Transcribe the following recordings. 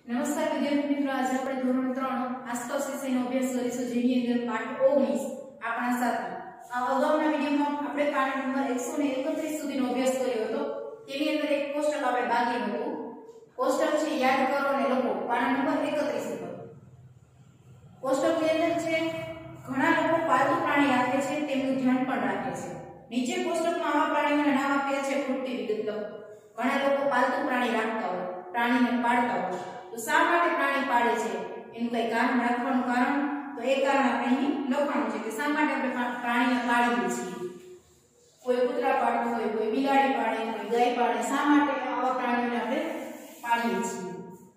નમસ્કાર વિદ્યાર્થી મિત્રો, આજે આપણે ધોરણ 3 આસપાસ વિષયનો અભ્યાસ કરીશું, જેની અંદર પાઠ 19 આપણા સાથે. આ અગાઉના વિડિયોમાં આપણે પાઠ નંબર 131 સુધીનો અભ્યાસ કર્યો હતો. તેની અંદર એક કોષ્ટક આપણે બાકી હતું. કોષ્ટક છે યાદ કરો અને લખો, પાઠ નંબર 31 ઉપર. કોષ્ટકની અંદર છે ઘણા લોકો પાલતુ પ્રાણી રાખે છે, તેમનું ધ્યાન પણ રાખે છે. નીચે કોષ્ટકમાં આવા પ્રાણીઓના નામ આપ્યા છે, પૂરતી વિગત લખો. ઘણા લોકો પાલતુ પ્રાણી રાખતા હોય, પ્રાણીને પાળતા હોય, તો શા માટે પ્રાણી પાળે છે એનું કઈ કારણ રાખવાનું કારણ, તો એ કારણ આપણે અહીં લખવાનું છે કે શા માટે આપણે પ્રાણીને પાળીએ છીએ. કોઈ કૂતરા પાળતું હોય, કોઈ બિલાડી પાળે, કોઈ ગાય પાળે, શા માટે આવા પ્રાણીઓને આપણે પાળીએ છીએ.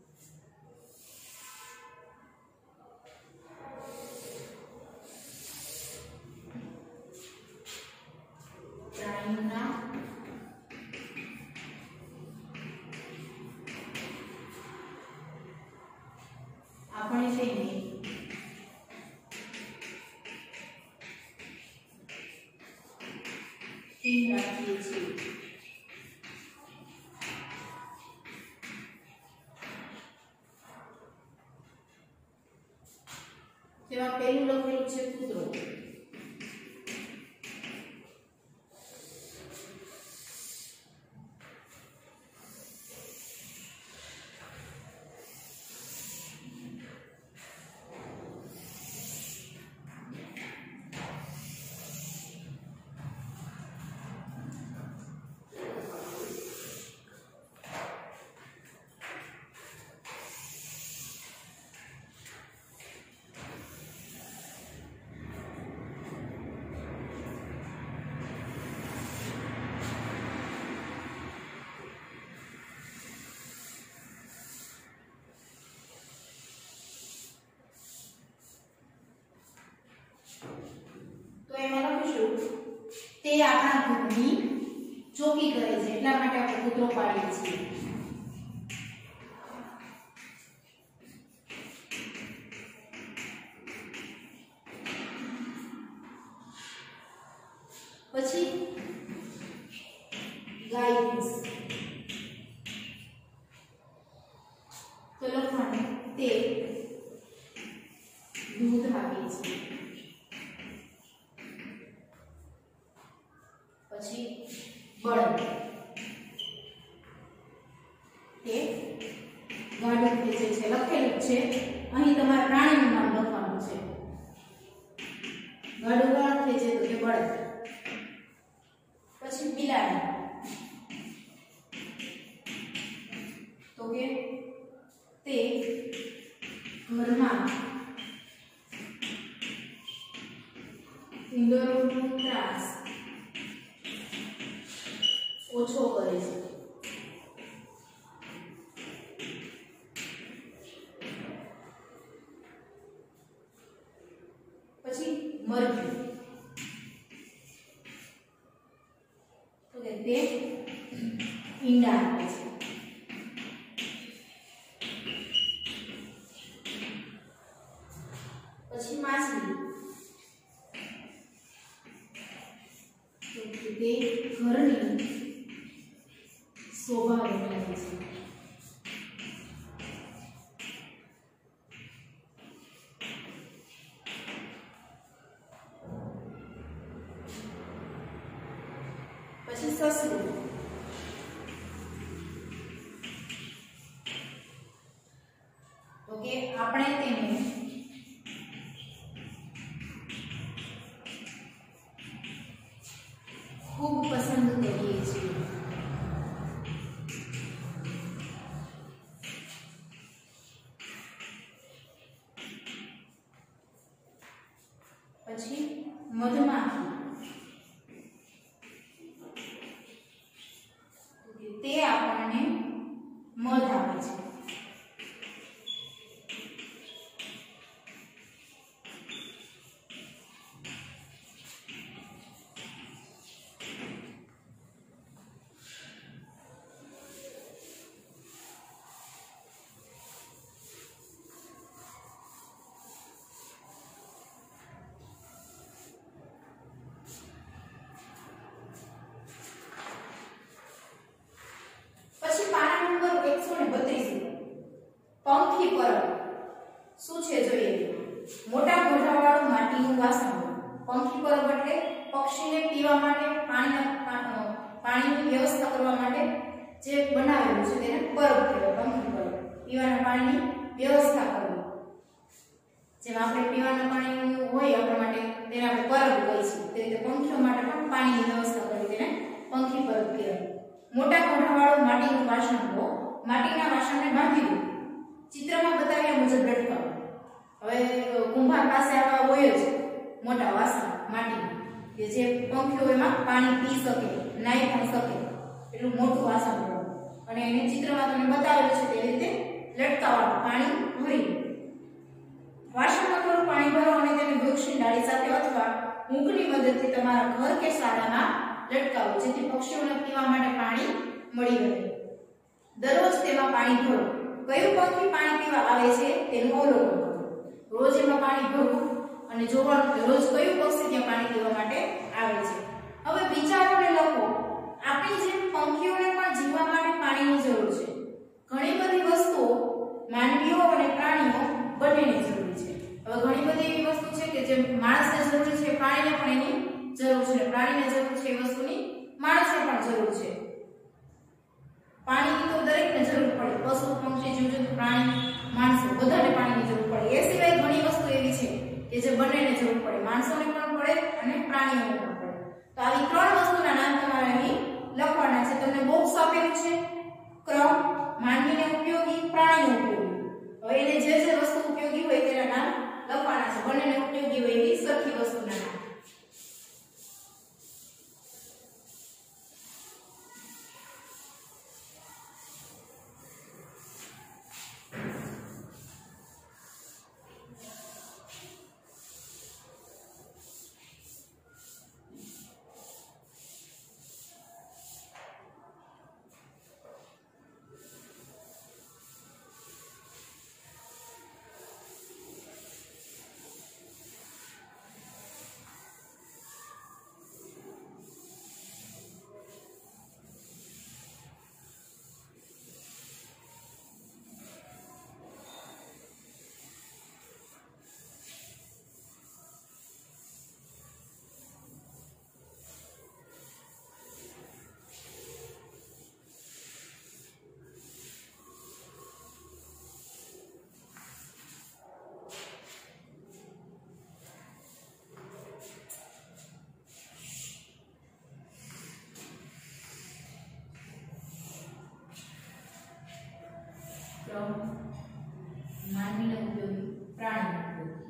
પ્રાણીઓના આપણે તેને રાખીએ છીએ. તેમાં પહેલું લખેલું છે કૂતરો. તો એમાં લખીશું તે આપણા ઘરની ચોકી કરે છે, એટલા માટે આપણે કૂતરો પાળીએ છીએ. પછી ગાય ભેંસ, તો લખવાનું તે દૂધ આપે છે. પછી બળદ, તે ગાડું ખેંચે છે. લખેલું છે અહીં તમારે પ્રાણીનું નામ લખવાનું છે. ગાડું કોણ ખેંચે, તો તે બળદ. પછી બિલાડી, તો કે તે ઘરમાં ઉંદરોનો ત્રાસ ઓછો કરે છે. પછી મરઘી, તો કે તે ઈંડા આપે છે. પછી માછલી, તો કે તે ઘરની શોભા વધારે છે. પછી સસલું, તો કે આપણે તેને ખૂબ પસંદ કરીએ છીએ. પછી મધમાખી, તે આપણને મધ આપે છે. પછી પાના નંબર 132 પંખી પરબ શું છે જોઈએ. મોટા મોઢાવાળું માટીનું વાસણ. પંખી પરબ એટલે પક્ષીને પીવા માટે પાણીની વ્યવસ્થા કરવા માટે જે બનાવેલું છે તેને પરબ કહેવાય. પંખી પરબ પીવાના પાણીની વ્યવસ્થા કરવી. જેમ આપણે પીવાના પાણીનું હોય આપણા માટે તેને આપણે પરબ કહીએ છીએ, તે રીતે પંખીઓ માટે પણ પાણીની વ્યવસ્થા કરવી તેને પંખી પરબ કહેવાય. મોટા મોઢાવાળું માટીનું વાસણ લો. માટીના વાસણને બાંધી દો. ચિત્રમાં બતાવ્યા મુજબ લટકાવો. હવે કુંભાર પાસે આવા હોય જ મોટા વાસણ માટીના કે જે પંખીઓ એમાં પાણી પી શકે, નાહી પણ શકે એટલું મોટું વાસણ લો અને એને ચિત્રમાં તમને બતાવેલું છે તે રીતે લટકાવવાનું, પાણી ભરી. વાસણમાં થોડું પાણી ભરો અને તેને વૃક્ષની ડાળી સાથે અથવા મૂકની મદદથી તમારા ઘર કે શાળામાં લટકાવો, જેથી પક્ષીઓને પીવા માટે પાણી મળી રહે. દરરોજ તેમાં પાણી ભરો. કયું પંખી પાણી પીવા આવે છે તેનું અવલોકન કરો. રોજ એમાં પાણી ભરવું અને જોવાનું કે રોજ કયું પક્ષી ત્યાં પાણી પીવા માટે આવે છે. હવે વિચારોને લખો. આપણી જેમ પંખીઓને પણ જીવવા માટે પાણીની જરૂર છે. ઘણી બધી વસ્તુઓ માનવીઓ અને પ્રાણીઓ બંનેની જરૂર છે. હવે ઘણી બધી એવી વસ્તુ છે કે જે માણસને જરૂર છે, પ્રાણીને પણ એની જરૂર છે. પ્રાણીને જરૂર છે એ વસ્તુની માણસને પણ જરૂર છે. પાણીની તો દરેકને જરૂર પડે. પશુ, પક્ષી, જીવજંતુ, પ્રાણી, માણસો બધાને પાણીની જરૂર પડે. એ સિવાય ઘણી વસ્તુ એવી છે કે જે બંનેને જરૂર પડે. માણસોને પણ પડે અને પ્રાણીઓને પણ પડે. તો આવી ત્રણ વસ્તુના નામ તમારે અહીં લખવાના છે. તમને બોક્સ આપેલું છે. ક્રમ, માનવીને ઉપયોગી, પ્રાણીને ઉપયોગી. હવે એને જે જે વસ્તુ ઉપયોગી હોય તેના નામ લખવાના છે. બંનેને ઉપયોગી હોય એવી સરખી વસ્તુના નામ. માનવીને ઉપયોગી, પ્રાણીને ઉપયોગી.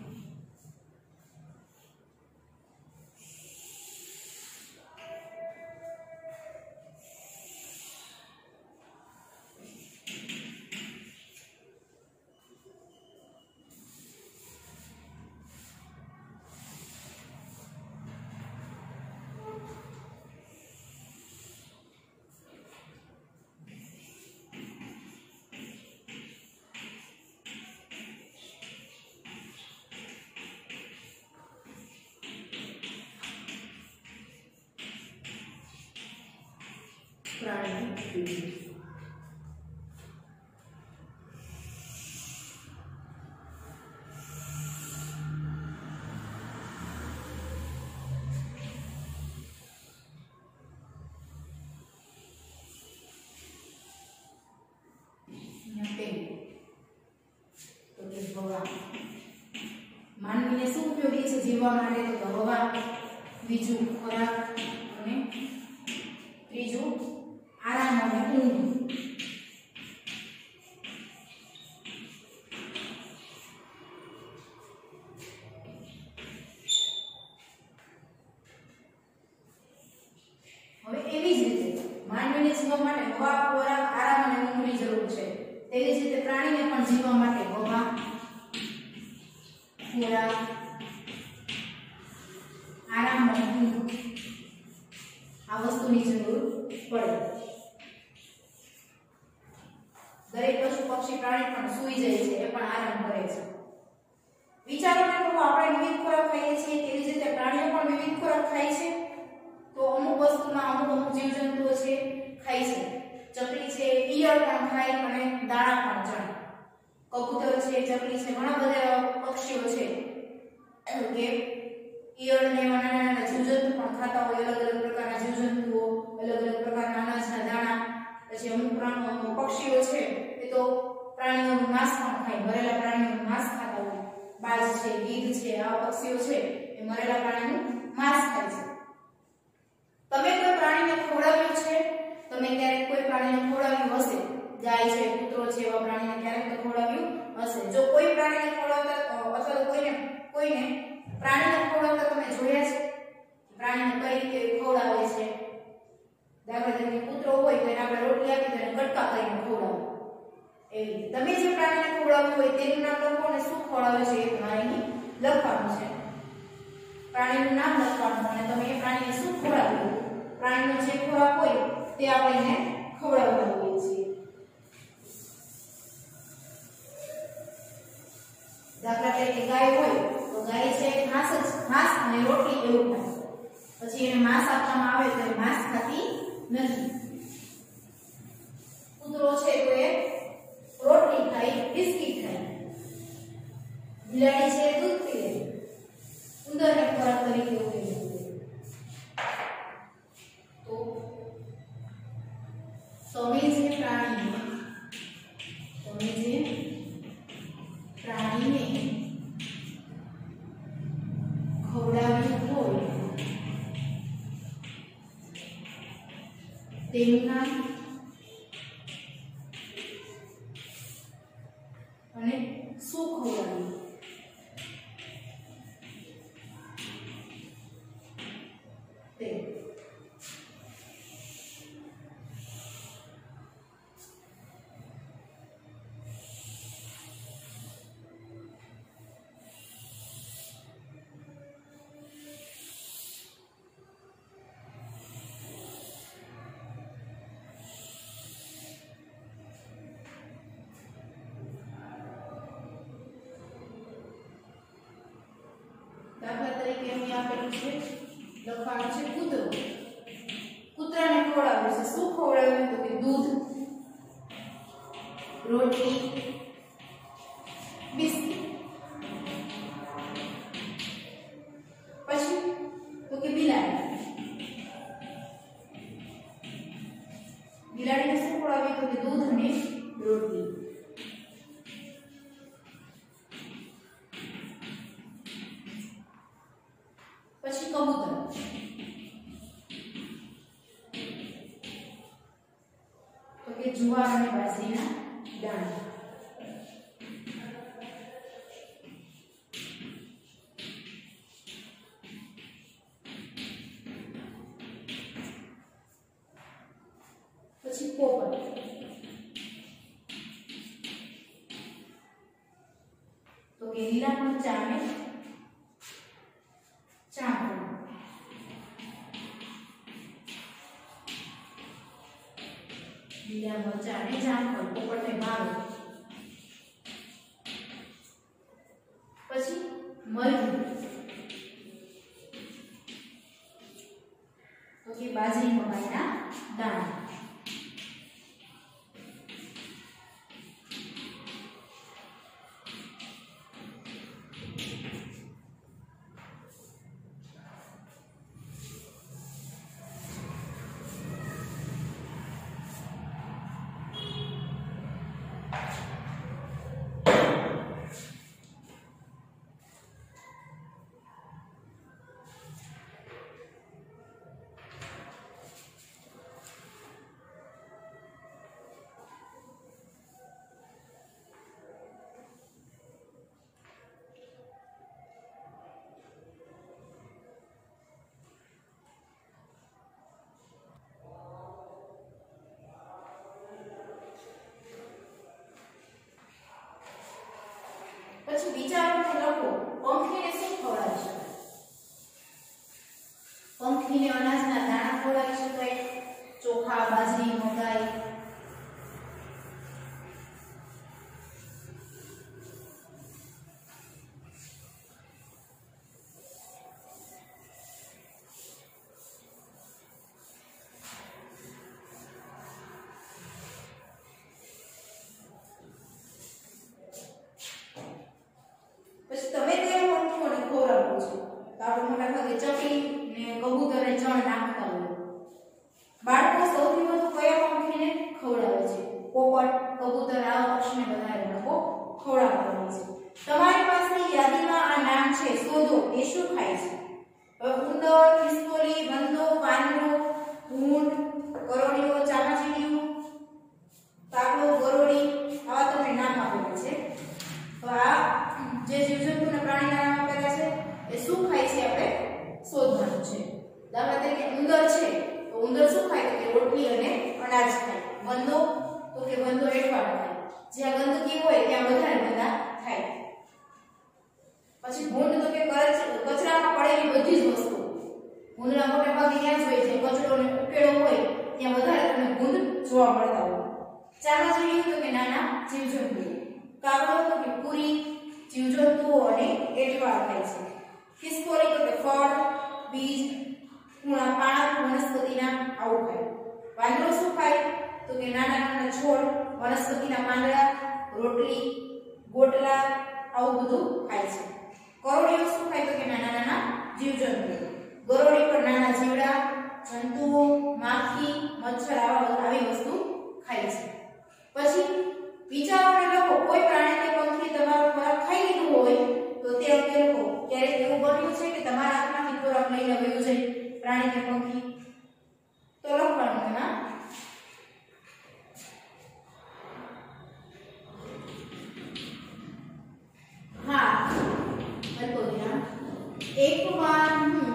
પ્રાણી ઉપયોગી. માનવીને શું ઉપયોગી છે જીવવા માટે? તો હવા, બીજું ખોરાક અને ત્રીજું આરામ અને ઊંઘ. હવે એવી જ રીતે માનવીને જીવવા માટે હવા, ખોરાક, આરામ અને ઊંઘની જરૂર છે. તેવી જ રીતે પ્રાણીને પણ જીવવા માટે હવા, ખોરાક, આરામ અને ઊંઘ આ વસ્તુની જરૂર પડે. દરેક પશુ, પક્ષી, પ્રાણી પણ સૂઈ જાય છે, એ પણ આરામ કરે છે. વિચારો ને કહો, આપણે વિવિધ ખોરાક ખાઈએ છીએ, તેવી જ રીતે પ્રાણીઓ પણ વિવિધ ખોરાક ખાય છે. તો અમુક વસ્તુમાં અમુક જીવજંતુઓ છે ખાય છે. ચકલી છે ઈયળ પણ ખાય અને દાણા પણ ચણે. કબૂતર છે, ચકલી છે, ઘણા બધા પક્ષીઓ છે કે ઈયળ ને નાના નાના જીવજંતુ પણ ખાતા હોય, અલગ અલગ પ્રકારના જીવજંતુઓ, અલગ અલગ પ્રકારના અનાજના દાણા. પછી અમુક પક્ષીઓ છે એ તો પ્રાણીઓનું માંસ પણ ખાય, મરેલા પ્રાણીઓનું માંસ ખાતા હોય. બાજ છે, ગીધ છે, આવા પક્ષીઓ છે એ મરેલા પ્રાણીનું માંસ ખાય છે. તમે કોઈ પ્રાણીને ખવડાવ્યું છે? તમે ક્યારેક કોઈ પ્રાણીને ખવડાવ્યું હશે, ગાય છે, કૂતરો છે, એવા પ્રાણીને ક્યારેક તો ખવડાવ્યું હશે. જો કોઈ પ્રાણીને ખવડાવતા અથવા કોઈને પ્રાણીને ખવડાવતા તમે જોયા છે? પ્રાણીને કઈ રીતે ખવડાવે છે? દાખલા તરીકે કૂતરો હોય તો એને આપણે રોટલી આપી તો એને કટકા કરીને ખવડાવે. એવી તમે જે પ્રાણીને ખવડાવ્યું હોય તેનું નામ લખો અને શું ખવડાવે છે એ તમારે અહીં લખવાનું છે. પ્રાણીનું નામ લખવાનું અને તમે એ પ્રાણીને શું ખવડાવ્યું, પ્રાણીનો જે ખોરાક હોય તે આપણે એને ખવડાવતા હોઈએ છીએ. દાખલા તરીકે ગાય હોય તો ગાય છે ઘાસ અને રોટલી એવું ખાય. પછી એને માંસ આપવામાં આવે તો એ માંસ ખાતી નથી. કૂતરો છે તો એ રોટલી ખાય, બિસ્કિટ ખાય. બિલાડી છે દૂધ પીએ, ઉંદરને ખોરાક તરીકે ઉપયોગી. તો તમે જે પ્રાણીને ખવડાવ્યું હોય તેનું નામ અને શું ખવડાવ્યું તે. દાખલા તરીકે અહીં આપેલું છે, લખવાનું છે કૂતરો. કૂતરાને ખવડાવ્યું છે, શું ખવડાવ્યું? તો કે દૂધ, રોટલી, બિસ્કિટ. પછી તો કે બિલાડીને શું ખવડાવ્યું? તો કે દૂધ અને રોટલી. પછી કબૂતર. તો કે જુવાર અને બાજરીના દાણા. પછી પોપટ. તો કે લીલા મરચાં અને જામફળ. લીલા મરચાં અને જામફળ પોપટને ભાવે. પછી મરઘી. તો કે બાજરી મકાઈના દાણા. પછી વિચારોને લખો. પંખીને શું ખવડાવી શકાય? પંખીને અનાજના દાણા ખવડાવી શકાય, ચોખા, બાજરી, મકાઈ. ગંદો તો કે ગંદો એઠવાડ થાય, જ્યાં ગંદકી હોય ત્યાં વધારે ગંદા થાય. પછી ભૂંડ તો કે કચરામાં પડેલી બધી જ વસ્તુ, ભૂંડના મોટા ભાગે ત્યાં જ હોય છે, કચરો ને ઉકેળો હોય ત્યાં વધારે તમને ભૂંડ જોવા મળતા હોય. ચામાચીડિયું તો કે નાના જીવજંતુઓ, કાગડો તો કે પૂરી જીવજંતુઓ અને એઠવાડ ખાય છે. ખિસકોલી તો કે ફળ, બીજ, મૂળા, પાન, વનસ્પતિના આવું ખાય. વાંદરો શું ખાય તો કે નાના નાના છોડ, વનસ્પતિના પાંદડા, રોટલી, ગોટલા આવું બધું ખાય છે. કરોડીઓ શું ખાય તો કે નાના નાના જીવજંતુઓ, ગરોળી પર નાના જીવડા, જંતુઓ, માખી, મચ્છર આવી વસ્તુ ખાય છે. પછી વિચારો અને લખો, કોઈ પ્રાણી કે પંખી તમારો ખોરાક ખાઈ લીધું હોય તો તે અંગે લખો. ક્યારેક એવું બન્યું છે કે તમારા હાથમાંથી ખોરાક લઈને વયું જાય પ્રાણી કે પંખી? તો લખવાનું એમાં હા લખો ત્યાં. એકવાર હું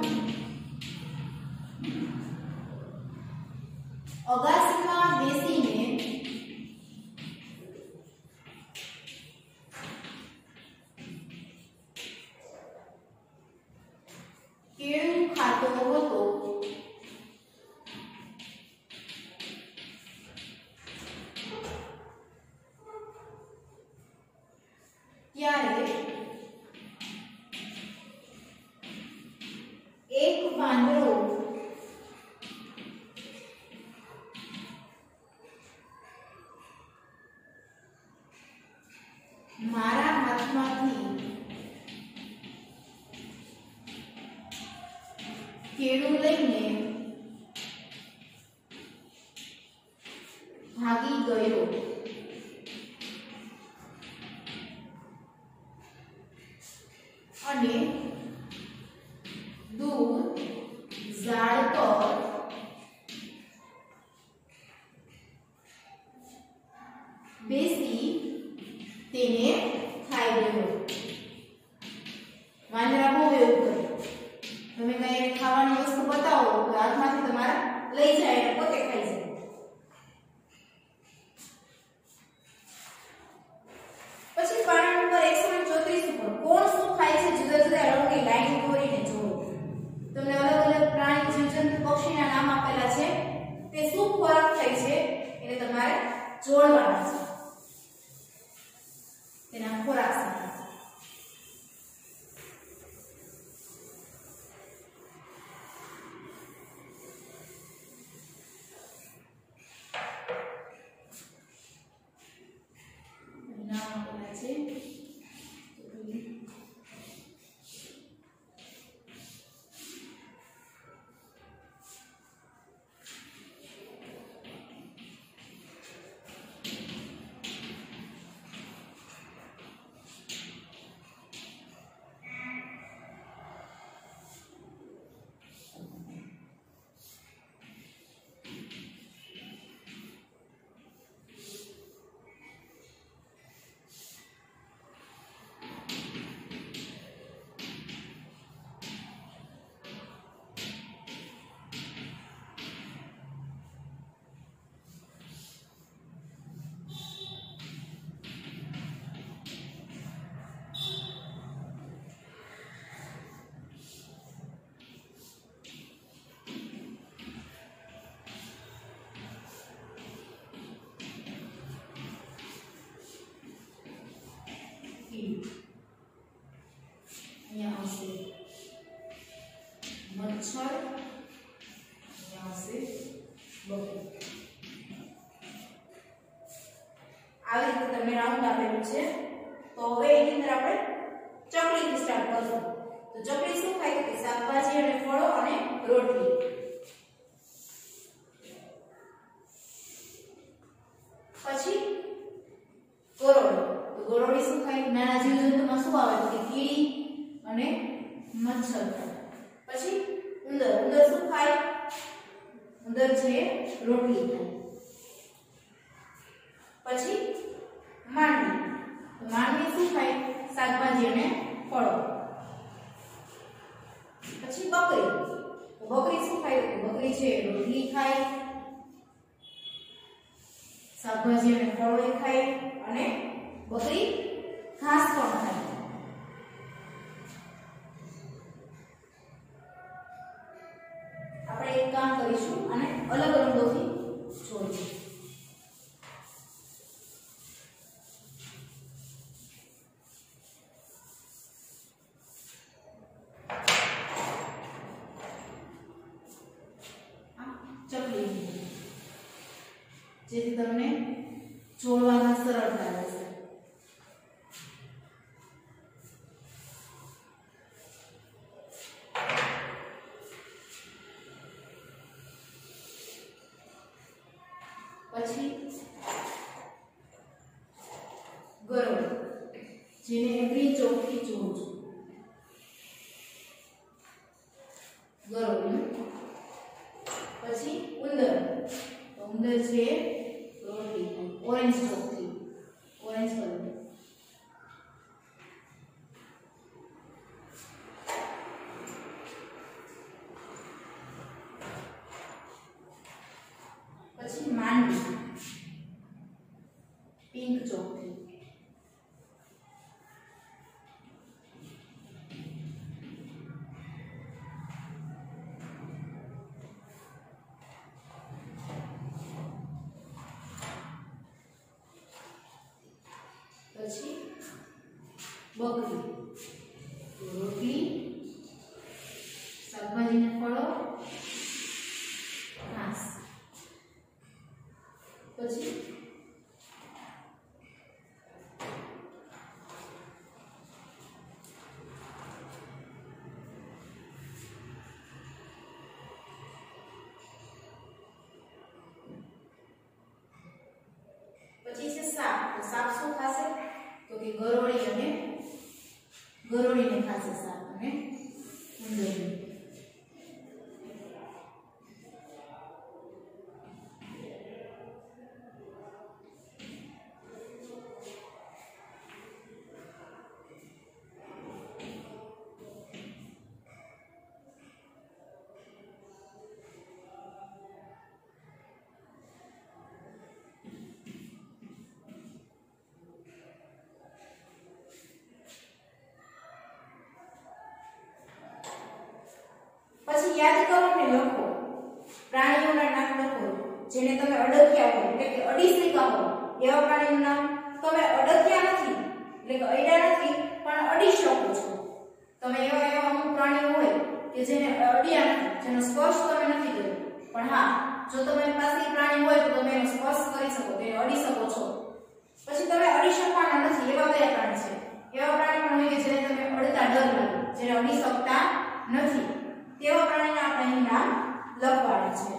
અગાસીમાં બેસીને કેળું ખાતો હતો ત્યારે એક વાંદરો મારા હાથમાંથી કેળું લઈને ભાગી ગયો. અને દૂર ઝાડ પર બેસી તેને ખાઈ ગયો. વાંદરા બહુ એવું કરે, તમે કઈ ખાવાની વસ્તુ બતાવો તો હાથમાંથી તમારા લઈ જાય અને પોતે ખાઈ જાય. પછી પાના નંબર 134 ઉપર કોણ શું ખાય છે જુદા જુદા રંગની લાઈન દોરીને જોડો. તમને અલગ અલગ પ્રાણી, જીવજંતુ, પક્ષીના નામ આપેલા છે, તે શું ખોરાક ખાય છે એને તમારે જોડવાના છે તેના ખોરાક સાથે. નામ આપેલા છે અહીંયા આવશે મચ્છર, અહીંયા આવશે બકરી. આવી રીતે તમે રાઉન્ડ આપેલું છે. તો હવે એની અંદર આપણે ચકલીથી સ્ટાર્ટ કરશું. તો ચકલી શું ખાય કે શાકભાજી અને ફળો અને રોટલી. પછી ગરોળી, તો ગરોળી શું ખાય? નાના જીવજંતુમાં શું આવે તો કે કીડી અને મચ્છર ખાય. પછી ઉંદર, ઉંદર શું ખાય? ઉંદર છે રોટલી ખાય. પછી માંડવી, તો માંડવી શું ખાય? શાકભાજી અને ફળો. પછી બકરી, તો બકરી શું ખાય? બકરી છે રોટલી ખાય. શાકભાજી અને ફળો ખાય અને બકરી ઘાસ પણ ખાય. આપણે એક કામ કરીશું અને અલગ રંગોથી જોઈશું. જેથી તમને જોડવામાં સરળતા રહેશે. પછી ગરોળી, જેને એગ્રી ચોકથી જોડું છું. ગરોળી. પછી ઉંદર, તો ઉંદર છે ઓરેન્જ ચોકથી, ઓરેન્જ કલર. પછી માંડવી પિંક ચોકથી. પછી બકરી, રોટલી, શાકભાજી ને ફળો, ઘાસ. પછી છે સાપ. તો સાપ શું ખાશે? તો કે ગરોળીને ખાશે સાપ અને ઉંદરને. પછી યાદ કરો ને લખો, પ્રાણીઓના નામ લખો જેને તમે અડક્યા હોય, એટલે કે અડી શક્યા હોય એવા પ્રાણીનું નામ. તમે અડક્યા નથી એટલે કે અડ્યા નથી પણ અડી શકો છો. તમે એવા અમુક પ્રાણીઓ હોય કે જેને અડ્યા નથી, જેનો સ્પર્શ તમે નથી કર્યો, પણ હા જો તમારી પાસે પ્રાણી હોય તો તમે એનો સ્પર્શ કરી શકો, તેને અડી શકો છો. પછી તમે અડી શકવાના નથી એવા કયા પ્રાણી છે? એવા પ્રાણી પણ હોય કે જેને તમે અડતા ડર લાગે, જેને અડી શકતા નથી, તેવા પ્રાણીના આપણે અહીં નામ લખવાના છે.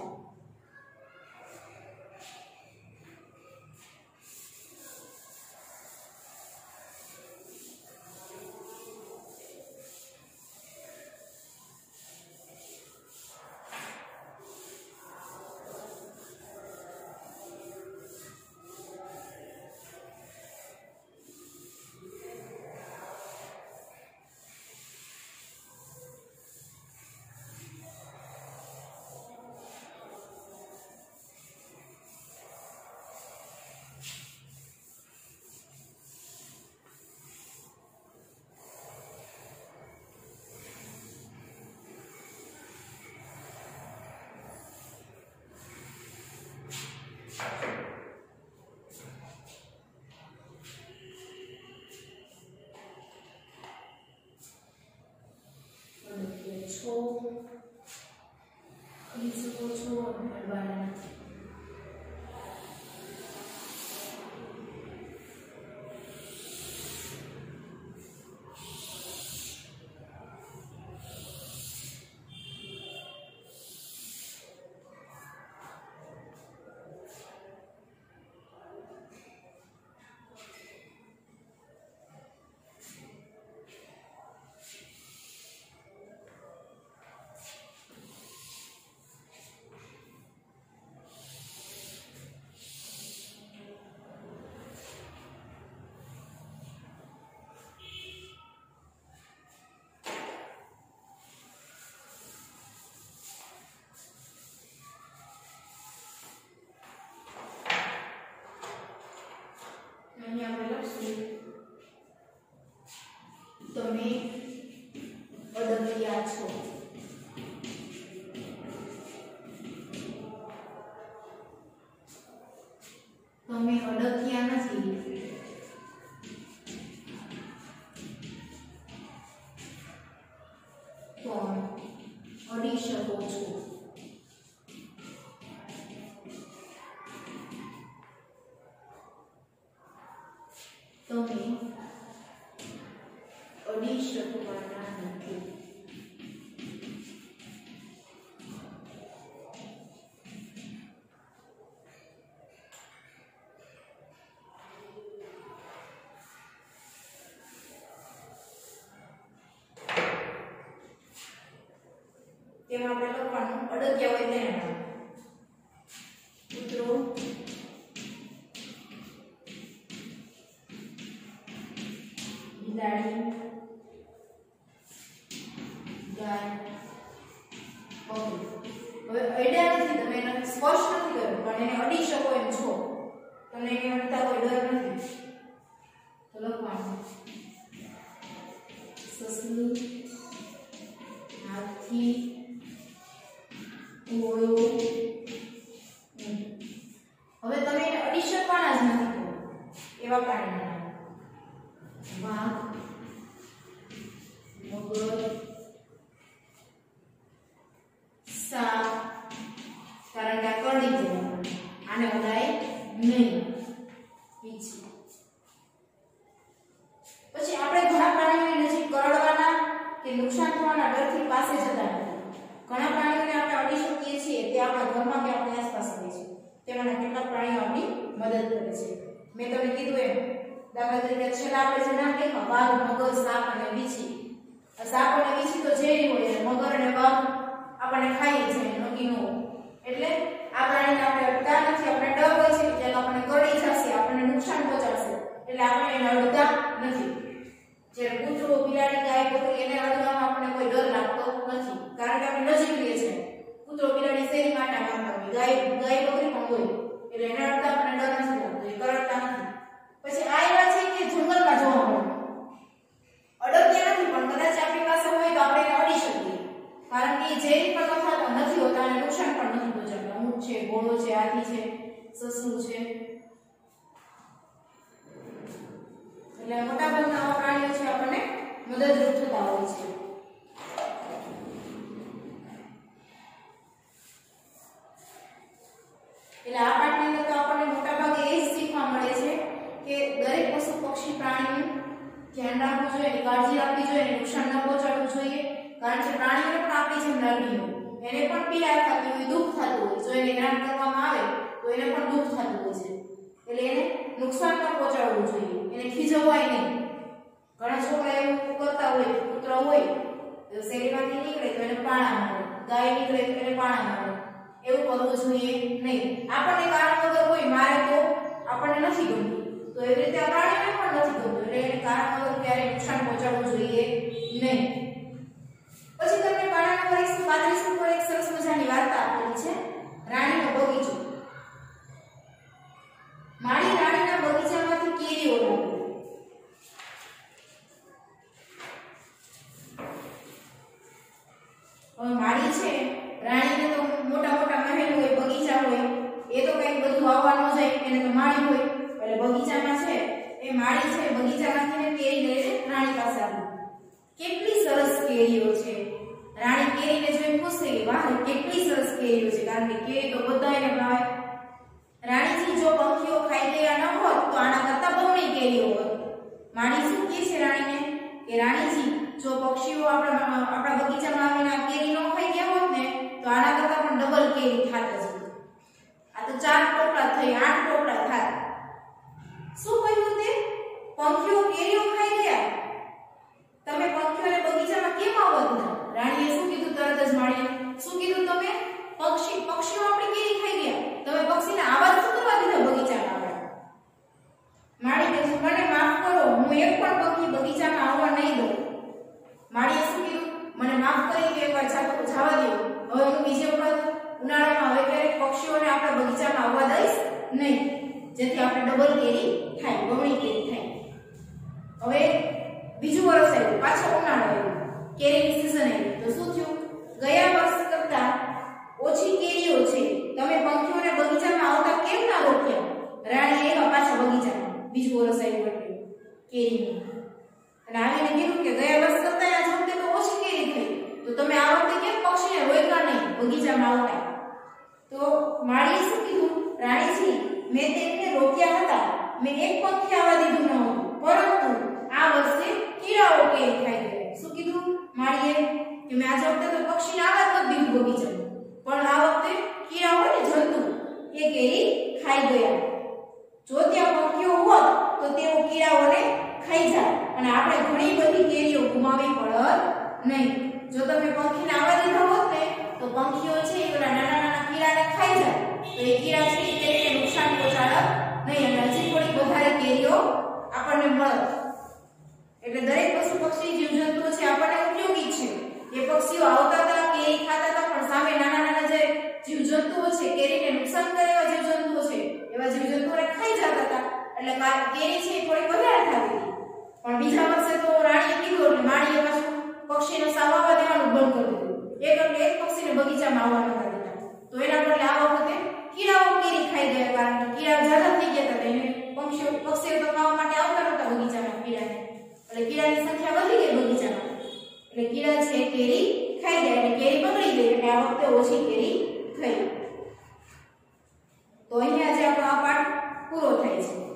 અહીં આપણે લખશું તમે અડગિયા છો. તમે અડગિયા નથી, પણ અડી શકો છો. તમે અડી શકવાના નથી. તેમાં આપણે લખવાનું અડગ્યા હોય તેને નામ. કૂતરો, બિલાડી, ગાય, બકરી. હવે અડ્યા નથી, તમે એને સ્પર્શ નથી કર્યો પણ એને અડી શકો એમ છો. તમને એને અડતા કોઈ ડર નથી તો લખવાનું સસલું, હાથી, ઘોડો. હવે તમે એને અડી શકવાના જ નથી એવા પ્રાણીના નામ. વાઘ, મગર, સાપ, કારણ કે આ કરડી જાય આને ઉડાય નહીં. પછી આપણે ઘણા પ્રાણીઓની નજીક કરડવાના કે નુકસાન થવાના ડરથી પાસે જતા નથી. ઘણા પ્રાણીઓને આપણે અડી શકીએ છીએ તે આપણા ઘરમાં કે આપણી આસપાસ હોય છે. તેમાંના કેટલાક પ્રાણીઓ આપણી મદદ કરે છે. મેં તમને કીધું એમ દાખલા તરીકે છેલ્લા આપણે જે નામ લખ્યા વાઘ, મગર, સાપ અને વીછી. સાપ અને વીછી તો ઝેરી હોય છે, મગર અને વાઘ આપણને ખાઈ છે નક્કી ન હોય. એટલે આ પ્રાણીને આપણે અડતા નથી, આપણે ડર હોય છે કે આપણને કરડી જશે, આપણને નુકસાન પહોંચાડશે, એટલે આપણે એને અડતા નથી. જ્યારે કૂતરો, બિલાડી, ગાય, બકરી એને અડવામાં આપણને કોઈ ડર લાગતો નથી કારણ કે આપણે નજીક રહીએ છીએ. કૂતરો, બિલાડી શેરી માટે મારતા હોય, ગાય, બકરી પણ હોય એટલે એને અડતા આપણને ડર નથી લાગતો, એ કરડતા નથી. પછી આ એવા છે કે જંગલમાં જોવા મળે, અડગ્યા નથી પણ કદાચ આપણી પાસે હોય તો આપણે એને અડી શકીએ કારણ કે ઝેરી પણ નથી હોતા અને નુકસાન પણ નથી પહોંચાડતા. ઊંટ છે, ઘોડો છે, હાથી છે, સસલું છે. એટલે મોટાભાગના આવા પ્રાણીઓ છે આપણને મદદરૂપ થતા હોય છે. એટલે આ પાઠની અંદર તો આપણને મોટાભાગે એ જ શીખવા મળે છે કે દરેક પશુ પક્ષી પ્રાણીનું ધ્યાન રાખવું જોઈએ, એની કાળજી રાખવી જોઈએ, એને નુકસાન ન પહોંચાડવું જોઈએ કારણ કે પ્રાણીઓને પણ આપણી જેમ લાગણી હોય, એને પણ પીડા થતી હોય, દુઃખ થતું હોય. જો એને હેરાન કરવામાં આવે તો એને પણ દુઃખ થતું હોય છે. એટલે એને નુકસાન ન પહોંચાડવું જોઈએ, એને ખીજવાય નહીં. ઘણા છોકરા એવું કરતા હોય, કૂતરો હોય તો શેરીમાંથી નીકળે તો એને પાણા મારે, ગાય નીકળે તો એને પાણા મારે. એવું કરવું જોઈએ નહીં. આપણને કારણ વગર કોઈ મારે તો આપણને નથી ગમતું, તો એવી રીતે આ પ્રાણીને પણ નથી ગમતું, એટલે એને કારણ વગર ક્યારેય નુકસાન પહોંચાડવું જોઈએ નહીં. પછી તમને પાના નંબર 135 ઉપર એક સરસ મજાની વાર્તા આપેલી છે, રાણીનો બગીચો. માળી રાણીના બગીચામાંથી કેરીઓ લાવી. હવે માળી છે, રાણીને તો મોટા મોટા મહેલ હોય, બગીચા હોય, એ તો કઈ બધું આવવા ન જાય, એને તો માળી હોય. એટલે બગીચામાં છે એ માળી છે, બગીચામાંથી કેરી લઈને રાણી પાસે આવી. કેટલી સરસ કેરીઓ છે. રાણી કેરીને જોઈને ખુશ થઈ ગઈ, વાહ કેટલી સરસ કેરીઓ છે, કારણ કે કેરી તો બધાને ભાવે. રાણીજી જો પંખીઓ ખાઈ ગયા ન હોત તો આના કરતા બમણી કેરીઓ હોત. માળી શું કહે છે રાણીને કે રાણીજી જો પક્ષીઓ આપણા બગીચામાં આવીને કેરી ન ખાઈ ગયા હોત ને તો આના કરતા પણ ડબલ કેરી થાત જ. આ તો 4 ટોપલા થઈ, 8 ટોપલા થાત. શું કહ્યું તે? પંખીઓ કેરીઓ ખાઈ ગયા, તમે પંખીઓને બગીચામાં કેમ આવવા દીધા? રાણીએ શું કીધું? તરત જ માળીએ શું કીધું? તમે પક્ષીઓ આપણી કેરી ખાઈ ગયા, તમે પક્ષીને આવાજ શું કરવા દીધા બગીચામાં? માળી કહે છે મને માફ કરો, હું એક પણ પક્ષી બગીચામાં આવવા નહીં દઉં. માળીએ શું કીધું? મને માફ કરી દો, એકવાર જવા દો, હવે હું બીજી વખત ઉનાળામાં હવે ક્યારેક પક્ષીઓને આપણા બગીચામાં આવવા દઈશ નહીં. જેથી આપણે ડબલ કેરી થાય, બમણી કેરી થાય. હવે બીજું વર્ષ આવ્યું, પાછો ઉનાળો આવ્યો, કેરીની સીઝન આવી. તો શું થયું? ગયા વર્ષ કરતા ઓછી કેરીઓ છે. તમે પંખીઓને બગીચામાં આવતા કેમ ના રોક્યા? રાણી એવા પાછા બગીચામાં. બીજું વર્ષ આવ્યું એટલે કેરીનું. અને આવીને કીધું કે ગયા વર્ષ કરતા આ વખતે તો ઓછી કેરી થઈ, તો તમે આ વખતે કેમ પક્ષીને રોક્યા નહીં બગીચામાં આવતા? તો માળીએ શું કીધું? રાણીજી, મેં તેમને રોક્યા હતા, મેં એક પંખી આવવા દીધું ન હતું, પરંતુ આ વર્ષે કીડાઓ કેરી ખાઈ ગયા. શું કીધું માળીએ? કે મેં આ વખતે તો પક્ષીને આવવા જ નથી દીધું બગીચામાં, પણ આ વખતે કીડા હોય ને જંતુ, એ કેરી ખાઈ ગયા. જો ત્યાં પંખીઓ હોત તો તેઓ કીડાઓને ખાઈ જાય અને આપણે ઘણી બધી કેરીઓ ગુમાવી પડત નહીં. જો તમે પંખીને આવવા દીધા હોત ને તો પંખીઓ છે એ પેલા નાના નાના કીડાને ખાઈ જાય, તો એ કીડા છે એ કેરીને નુકસાન પહોંચાડત નહીં અને હજી થોડી વધારે કેરીઓ આપણને મળત. એટલે દરેક પશુ પક્ષી જીવજંતુઓ છે આપણને ઉપયોગી છે. એ પક્ષીઓ આવતા હતા, કેરી ખાતા હતા, પણ સામે નાના નાના જે જીવજંતુઓ છે, કેરીને નુકસાન કરે એવા જીવજંતુઓ છે, એવા જીવજંતુઓને ખાઈ જતા હતા. એટલે કેરી છે એ થોડી વધારે થતી હતી. પણ બીજા વર્ષે તો રાણીએ કીધું એટલે માળીએ પાછું પક્ષીને સાવ આવવા દેવાનું બંધ કરી દીધું. એક પક્ષીને બગીચામાં આવવા નતા દેતા. તો એના બદલે આ વખતે કીડાઓ કેરી ખાઈ ગયા, કારણ કે કીડા જ્યાદા થઈ ગયા હતા. એને પક્ષીઓ તો ખાવા માટે આવતા નતા બગીચામાં કીડાને. એટલે કીડાની સંખ્યા વધી ગઈ બગીચામાં. એટલે કીડા છે કેરી ખાઈ ગયા એટલે કેરી બગડી ગઈ. એટલે આ વખતે ઓછી કેરી થઈ. તો અહીંયા આજે આપણો આ પાઠ પૂરો થાય છે.